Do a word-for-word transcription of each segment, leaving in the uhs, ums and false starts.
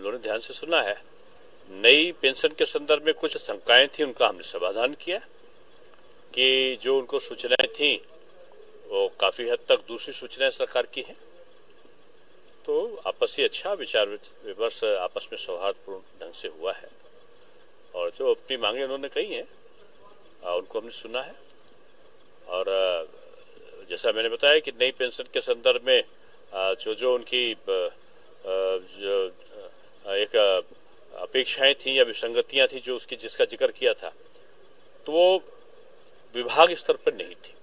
लोगों ने ध्यान से सुना है। नई पेंशन के संदर्भ में कुछ शंकाएं थी, उनका हमने समाधान किया कि जो उनको सूचनाएं थी वो काफी हद तक दूसरी सूचनाएं सरकार की हैं। तो आपसी अच्छा विचार विमर्श आपस में सौहार्दपूर्ण ढंग से हुआ है और जो अपनी मांगे उन्होंने कही हैं उनको हमने सुना है। और जैसा मैंने बताया कि नई पेंशन के संदर्भ में जो जो उनकी जो एक अपेक्षाएं थी या विसंगतियां थी जो उसकी जिसका जिक्र किया था, तो वो विभाग स्तर पर नहीं थी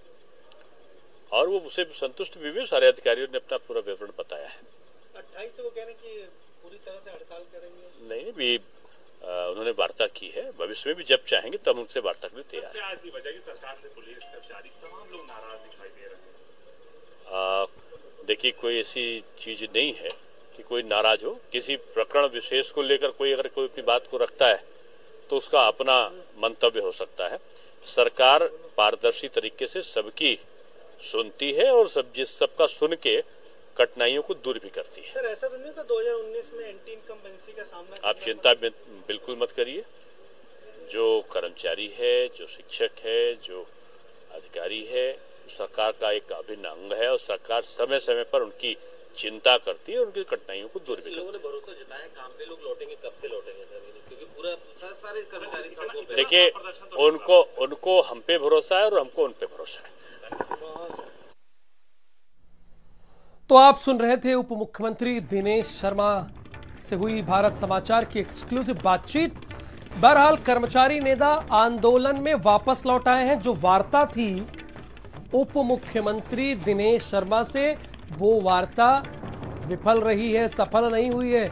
और वो उसे संतुष्ट भी हुए। सारे अधिकारियों ने अपना पूरा विवरण बताया है। अट्ठाईस से वो कह रहे हैं कि पूरी तरह से हड़ताल करेंगे। नहीं, भी आ, उन्होंने वार्ता की है। भविष्य में भी जब चाहेंगे तब उनसे वार्ता करने तैयार है। ऐसी वजह की सरकार से पुलिस कर्मचारी तमाम लोग नाराज दिखाई दे रहे हैं। देखिए, कोई ऐसी चीज नहीं है कि कोई नाराज हो। किसी प्रकरण विशेष को लेकर कोई अगर कोई अपनी बात को रखता है तो उसका अपना मंतव्य हो सकता है। सरकार पारदर्शी तरीके से सबकी सुनती है और सब जिस सबका सुन के कठिनाइयों को दूर भी करती है। सर, ऐसा तो नहीं था दो हज़ार उन्नीस में एंटी इनकम्बेंसी का सामना? आप चिंता बिल्कुल मत करिए। जो कर्मचारी है, जो शिक्षक है, जो अधिकारी है, सरकार का एक अभिन्न अंग है और सरकार समय समय पर उनकी चिंता करती है और उनकी कठिनाइयों को दूर भी करती है। लोगों ने भरोसा जताया काम पे लोग लौटेंगे, कब से लौटेंगे सर? क्योंकि पूरा सारे कर्मचारी सड़कों पे। देखिए, उनको उनको हम पे भरोसा है और हमको उन पे भरोसा है। तो आप सुन रहे थे उप मुख्यमंत्री दिनेश शर्मा से हुई भारत समाचार की एक्सक्लूसिव बातचीत। बहरहाल कर्मचारी नेता आंदोलन में वापस लौट आए हैं। जो वार्ता थी उप मुख्यमंत्री दिनेश शर्मा से, वो वार्ता विफल रही है, सफल नहीं हुई है।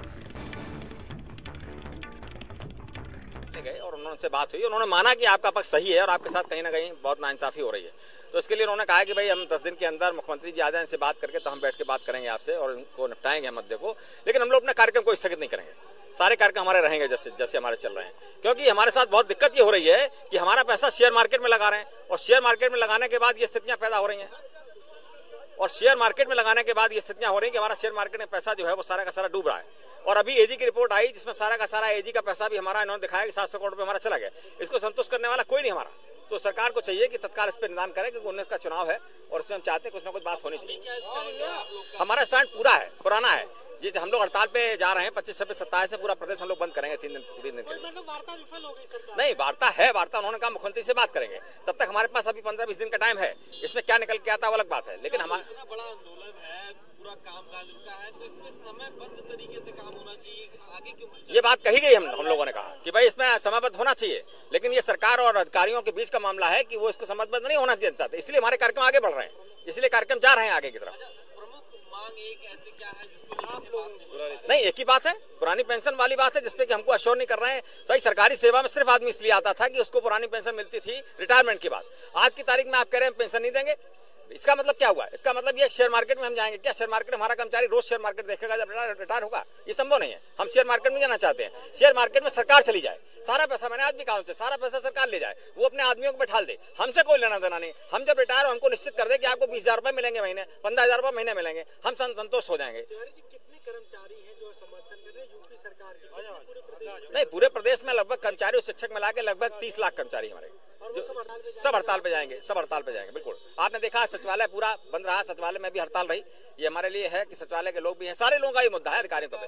और उन्होंने बात हुई, उन्होंने माना कि आपका पक्ष सही है और आपके साथ कहीं ना कहीं बहुत नाइंसाफी हो रही है। तो इसके लिए उन्होंने कहा कि भाई हम दस दिन के अंदर मुख्यमंत्री जी आ जाएं, इनसे बात करके तो हम बैठ के बात करेंगे आपसे और इनको निपटाएंगे मुद्दे को। लेकिन हम लोग अपने कार्यक्रम को स्थगित नहीं करेंगे। सारे कार्यक्रम हमारे रहेंगे जैसे जैसे हमारे चल रहे हैं, क्योंकि हमारे साथ बहुत दिक्कत ये हो रही है कि हमारा पैसा शेयर मार्केट में लगा रहे हैं और शेयर मार्केट में लगाने के बाद ये स्थितियां पैदा हो रही हैं और शेयर मार्केट में लगाने के बाद ये स्थितियां हो रही है कि हमारा शेयर मार्केट में पैसा जो है वो सारा का सारा डूब रहा है। और अभी एजी की रिपोर्ट आई जिसमें सारा का सारा एजी का पैसा भी हमारा इन्होंने दिखाया कि सात सौ करोड़ रुपए हमारा चला गया। इसको संतुष्ट करने वाला कोई नहीं हमारा। तो सरकार को चाहिए कि तत्काल इस पर निदान करे, क्योंकि उन्नीस का चुनाव है और इसमें हम चाहते हैं कुछ ना कुछ बात होनी चाहिए। हमारा स्टैंड पूरा है, पुराना है। जी, हम लोग हड़ताल पे जा रहे हैं। पच्चीस छब्बीस सत्ताईस से पूरा प्रदेश हम लोग बंद करेंगे तीन दिन तीन दिन के लिए। वार्ता विफल हो गई सरकार? नहीं, वार्ता है, वार्ता उन्होंने कहा मुख्यमंत्री से बात करेंगे। तब तक हमारे पास अभी पंद्रह बीस दिन का टाइम है। इसमें क्या निकल के आता है वो अलग बात है, लेकिन हमारा बड़ा आंदोलन है, पूरा काम काज रुका है, तो इसमें समयबद्ध तरीके से काम होना चाहिए। आगे क्यों? ये बात कही गई हम हम लोगों ने कहा कि भाई इसमें समयबद्ध होना चाहिए, लेकिन ये सरकार और अधिकारियों के बीच का मामला है कि वो इसको समयबद्ध नहीं होना चाहते। इसलिए हमारे कार्यक्रम आगे बढ़ रहे हैं, इसलिए कार्यक्रम जा रहे हैं आगे की तरफ। प्रमुख मांग एक ऐसी क्या है जिसको आप लोग नहीं, एक ही बात है, पुरानी पेंशन वाली बात है, जिसपे कि हमको अश्योर नहीं कर रहे हैं। सही, सरकारी सेवा में सिर्फ आदमी इसलिए आता था कि उसको पुरानी पेंशन मिलती थी रिटायरमेंट के बाद। आज की तारीख में आप कह रहे हैं पेंशन नहीं देंगे, इसका मतलब क्या हुआ? इसका मतलब ये शेयर मार्केट में हम जाएंगे क्या? शेयर मार्केट में हमारा कर्मचारी रोज शेयर मार्केट देखेगा जब रिटायर होगा? ये संभव नहीं है। हम शेयर मार्केट में जाना चाहते हैं। शेयर मार्केट में सरकार चली जाए, सारा पैसा, मैंने आज भी कहा उनसे, सारा पैसा सरकार ले जाए, वो अपने आदमियों को बैठा दे, हमसे कोई लेना देना नहीं। हम जब रिटायर हो हमको निश्चित कर दे कि आपको बीस हजार रुपए मिलेंगे महीने, पंद्रह हजार रुपए महीने मिलेंगे, हम संतुष्ट हो जाएंगे। कितने कर्मचारी हैं जो समर्थन कर रहे हैं यूपी सरकार के? नहीं, पूरे प्रदेश में लगभग कर्मचारी और शिक्षक मिला के लगभग तीस लाख कर्मचारी हमारे सब हड़ताल पे जाएंगे, सब हड़ताल पे जाएंगे। बिल्कुल, आपने देखा सचिवालय पूरा बंद रहा, सचिवालय में भी हड़ताल रही। ये हमारे लिए है कि सचिवालय के लोग भी हैं, सारे लोगों का ये मुद्दा है अधिकारियों को।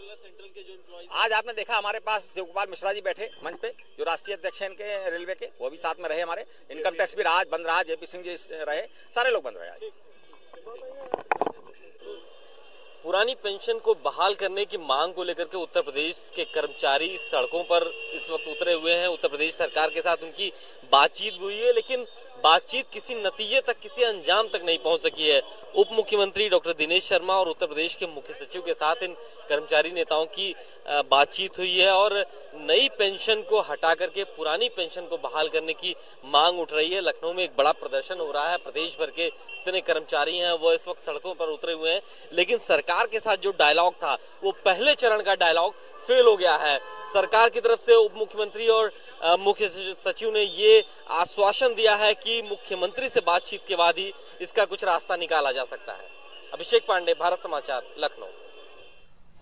आज आपने देखा हमारे पास शिवकुमार मिश्रा जी बैठे मंच पे, जो राष्ट्रीय अध्यक्ष हैं इनके रेलवे के, वो भी साथ में रहे हमारे। इनकम टैक्स भी आज बंद रहा, जेपी सिंह जी रहे, सारे लोग बंद रहे आज। पुरानी पेंशन को बहाल करने की मांग को लेकर के उत्तर प्रदेश के कर्मचारी सड़कों पर इस वक्त उतरे हुए हैं। उत्तर प्रदेश सरकार के साथ उनकी बातचीत हुई है, लेकिन बातचीत किसी नतीजे तक, किसी अंजाम तक नहीं पहुंच सकी है। उप मुख्यमंत्री डॉक्टर दिनेश शर्मा और उत्तर प्रदेश के मुख्य सचिव के साथ इन कर्मचारी नेताओं की बातचीत हुई है और नई पेंशन को हटा करके पुरानी पेंशन को बहाल करने की मांग उठ रही है। लखनऊ में एक बड़ा प्रदर्शन हो रहा है, प्रदेश भर के जितने कर्मचारी हैं वो इस वक्त सड़कों पर उतरे हुए हैं, लेकिन सरकार के साथ जो डायलॉग था वो पहले चरण का डायलॉग फेल हो गया है। सरकार की तरफ से उप मुख्यमंत्री और मुख्य सचिव ने ये आश्वासन दिया है कि मुख्यमंत्री से बातचीत के बाद ही इसका कुछ रास्ता निकाला जा सकता है। अभिषेक पांडे, भारत समाचार, लखनऊ।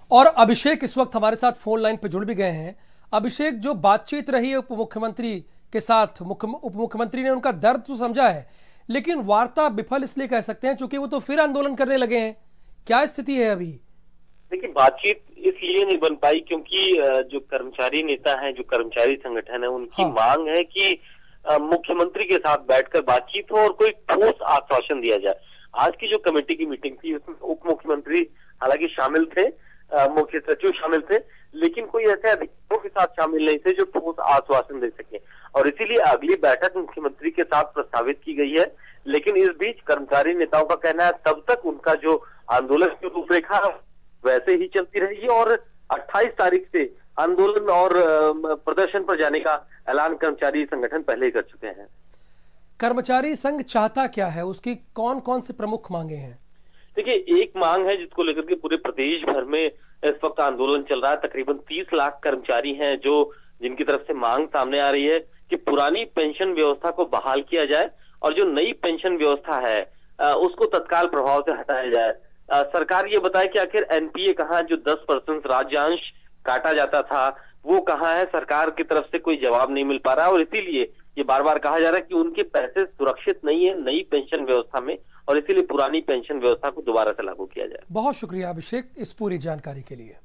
और अभिषेक इस वक्त हमारे साथ फोन लाइन पर जुड़ भी गए हैं। अभिषेक, जो बातचीत रही है उप मुख्यमंत्री के साथ, मुख्य उप मुख्यमंत्री ने उनका दर्द तो समझा है, लेकिन वार्ता विफल इसलिए कह सकते हैं क्योंकि वो तो फिर आंदोलन करने लगे हैं। क्या स्थिति है अभी? देखिए, बातचीत इसलिए नहीं बन पाई क्योंकि जो कर्मचारी नेता हैं, जो कर्मचारी संगठन है, उनकी हाँ। मांग है कि मुख्यमंत्री के साथ बैठकर बातचीत हो और कोई ठोस आश्वासन दिया जाए। आज की जो कमेटी की मीटिंग थी उसमें उप मुख्यमंत्री हालांकि शामिल थे, मुख्य सचिव शामिल थे, लेकिन कोई ऐसे अधिकारियों के साथ शामिल नहीं थे जो ठोस आश्वासन दे सके, और इसीलिए अगली बैठक मुख्यमंत्री के साथ प्रस्तावित की गई है। लेकिन इस बीच कर्मचारी नेताओं का कहना है तब तक उनका जो आंदोलन की रूपरेखा वैसे ही चलती रहेगी और अट्ठाईस तारीख से आंदोलन और प्रदर्शन पर जाने का ऐलान कर्मचारी संगठन पहले ही कर चुके हैं। कर्मचारी संघ चाहता क्या है, उसकी कौन कौन से प्रमुख मांगे हैं? देखिए, एक मांग है जिसको लेकर के पूरे प्रदेश भर में इस वक्त आंदोलन चल रहा है। तकरीबन तीस लाख कर्मचारी हैं जो जिनकी तरफ से मांग सामने आ रही है कि पुरानी पेंशन व्यवस्था को बहाल किया जाए और जो नई पेंशन व्यवस्था है उसको तत्काल प्रभाव से हटाया जाए। सरकार ये बताए कि आखिर एनपीए कहाँ, जो दस परसेंट राज्यांश काटा जाता था वो कहाँ है। सरकार की तरफ से कोई जवाब नहीं मिल पा रहा है और इसीलिए ये बार बार कहा जा रहा है कि उनके पैसे सुरक्षित नहीं है नई पेंशन व्यवस्था में, और इसीलिए पुरानी पेंशन व्यवस्था को दोबारा से लागू किया जाए। बहुत शुक्रिया अभिषेक इस पूरी जानकारी के लिए।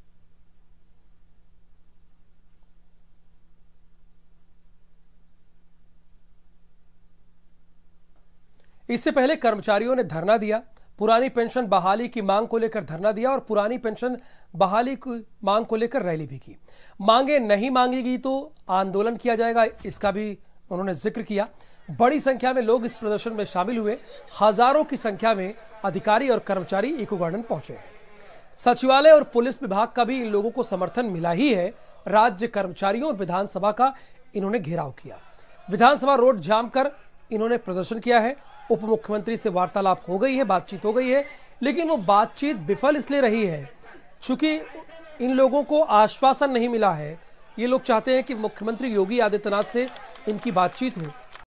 इससे पहले कर्मचारियों ने धरना दिया, पुरानी पेंशन बहाली की मांग को लेकर धरना दिया और पुरानी पेंशन बहाली की मांग को लेकर रैली भी की। मांगे नहीं मांगेगी तो आंदोलन किया जाएगा, इसका भी उन्होंने जिक्र किया। बड़ी संख्या में लोग इस प्रदर्शन में शामिल हुए, हजारों की संख्या में अधिकारी और कर्मचारी इको गार्डन पहुंचे हैं। सचिवालय और पुलिस विभाग का भी इन लोगों को समर्थन मिला ही है। राज्य कर्मचारियों और विधानसभा का इन्होंने घेराव किया। विधानसभा रोड जाम कर इन्होंने प्रदर्शन किया है। उप मुख्यमंत्री से वार्तालाप हो गई है, बातचीत हो गई है, लेकिन वो बातचीत विफल इसलिए रही है चूंकि इन लोगों को आश्वासन नहीं मिला है। ये लोग चाहते हैं कि मुख्यमंत्री योगी आदित्यनाथ से इनकी बातचीत हो,